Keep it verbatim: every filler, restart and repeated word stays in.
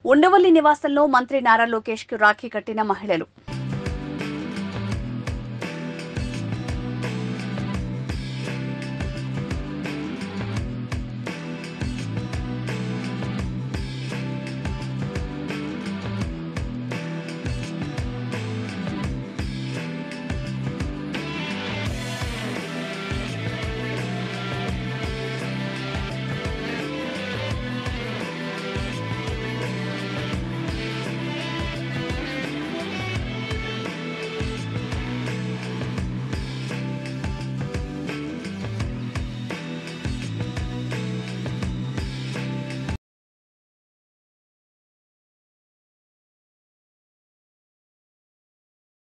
ఉండవల్లి నివాసంలో మంత్రి నారా లోకేష్ కు రాఖీ కట్టిన మహిళలు.